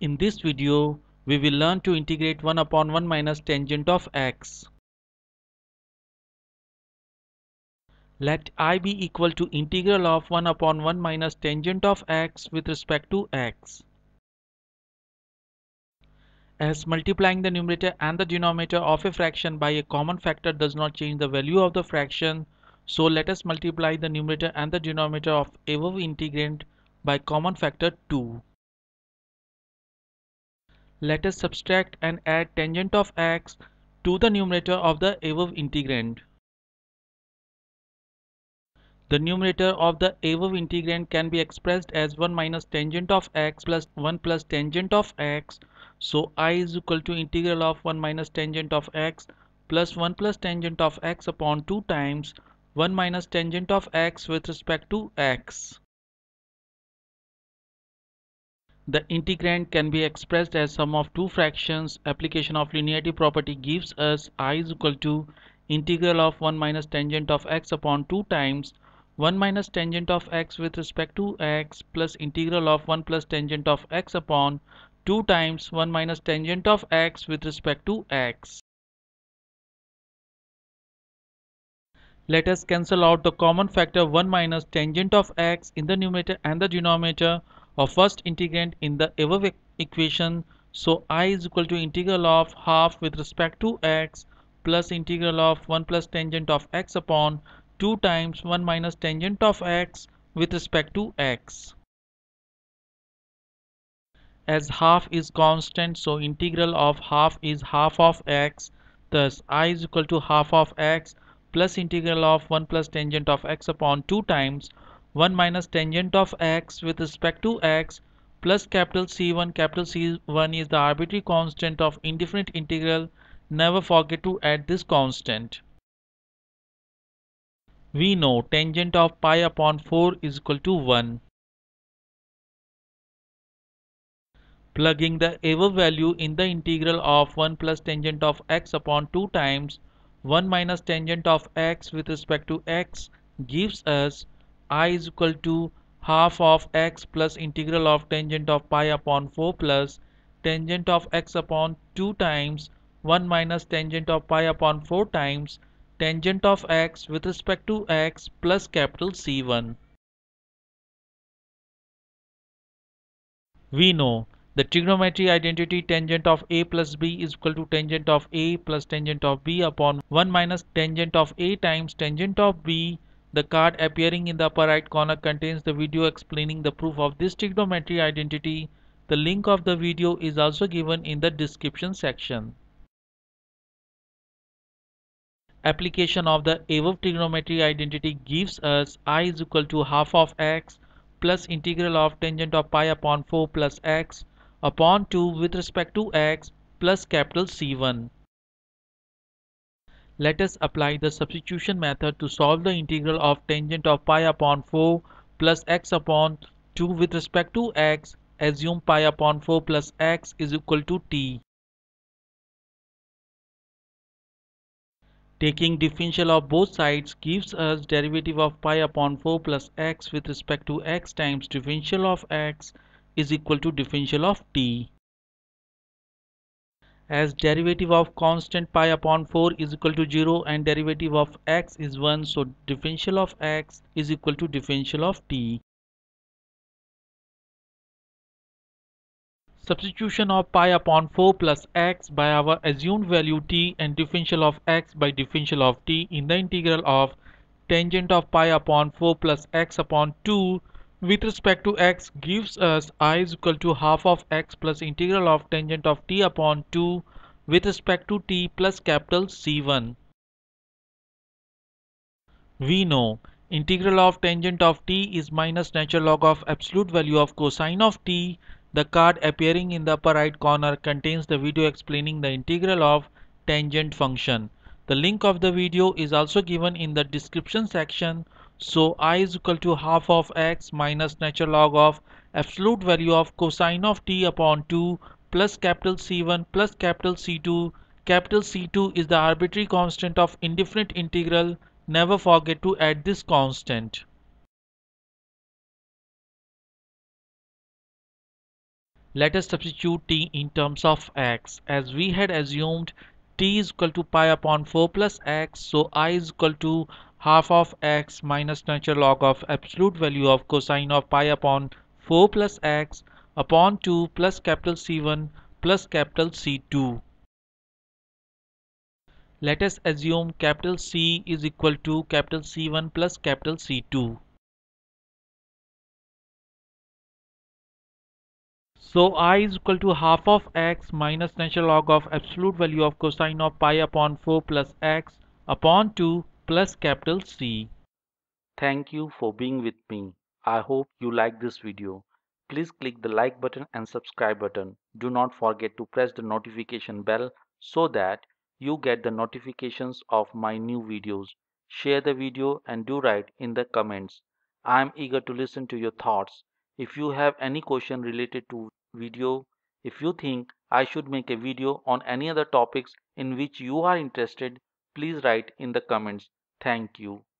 In this video, we will learn to integrate 1 upon 1 minus tangent of x. Let I be equal to integral of 1 upon 1 minus tangent of x with respect to x. As multiplying the numerator and the denominator of a fraction by a common factor does not change the value of the fraction, so let us multiply the numerator and the denominator of above integrand by common factor 2. Let us subtract and add tangent of x to the numerator of the above integrand. The numerator of the above integrand can be expressed as 1 minus tangent of x plus 1 plus tangent of x. So I is equal to integral of 1 minus tangent of x plus 1 plus tangent of x upon 2 times 1 minus tangent of x with respect to x. The integrand can be expressed as sum of two fractions. Application of linearity property gives us I is equal to integral of 1 minus tangent of x upon 2 times 1 minus tangent of x with respect to x plus integral of 1 plus tangent of x upon 2 times 1 minus tangent of x with respect to x. Let us cancel out the common factor 1 minus tangent of x in the numerator and the denominator of first integrand in the above equation. So I is equal to integral of half with respect to x plus integral of 1 plus tangent of x upon 2 times 1 minus tangent of x with respect to x. As half is constant, so integral of half is half of x. Thus I is equal to half of x plus integral of 1 plus tangent of x upon 2 times 1 minus tangent of x with respect to x plus capital C1. Capital C1 is the arbitrary constant of indefinite integral. Never forget to add this constant. We know tangent of pi upon 4 is equal to 1. Plugging the above value in the integral of 1 plus tangent of x upon 2 times 1 minus tangent of x with respect to x gives us I is equal to half of x plus integral of tangent of pi upon 4 plus tangent of x upon 2 times 1 minus tangent of pi upon 4 times tangent of x with respect to x plus capital C1. We know the trigonometry identity tangent of a plus b is equal to tangent of a plus tangent of b upon 1 minus tangent of a times tangent of b. The card appearing in the upper right corner contains the video explaining the proof of this trigonometry identity. The link of the video is also given in the description section. Application of the above trigonometry identity gives us I is equal to half of x plus integral of tangent of pi upon 4 plus x upon 2 with respect to x plus capital C1. Let us apply the substitution method to solve the integral of tangent of pi upon 4 plus x upon 2 with respect to x. Assume pi upon 4 plus x is equal to t. Taking differential of both sides gives us derivative of pi upon 4 plus x with respect to x times differential of x is equal to differential of t. As derivative of constant pi upon 4 is equal to 0 and derivative of x is 1, so differential of x is equal to differential of t. Substitution of pi upon 4 plus x by our assumed value t and differential of x by differential of t in the integral of tangent of pi upon 4 plus x upon 2 with respect to x gives us I is equal to half of x plus integral of tangent of t upon 2 with respect to t plus capital C1. We know integral of tangent of t is minus natural log of absolute value of cosine of t. The card appearing in the upper right corner contains the video explaining the integral of tangent function. The link of the video is also given in the description section. So I is equal to half of x minus natural log of absolute value of cosine of t upon 2 plus capital C1 plus capital C2. Capital C2 is the arbitrary constant of indefinite integral. Never forget to add this constant. Let us substitute t in terms of x. As we had assumed, t is equal to pi upon 4 plus x, so I is equal to half of x minus natural log of absolute value of cosine of pi upon 4 plus x upon 2 plus capital C1 plus capital C2. Let us assume capital C is equal to capital C1 plus capital C2. So I is equal to half of x minus natural log of absolute value of cosine of pi upon 4 plus x upon 2 plus capital C. Thank you for being with me. I hope you like this video. Please click the like button and subscribe button. Do not forget to press the notification bell so that you get the notifications of my new videos. Share the video and do write in the comments. I am eager to listen to your thoughts. If you have any question related to video, if you think I should make a video on any other topics in which you are interested, please write in the comments. Thank you.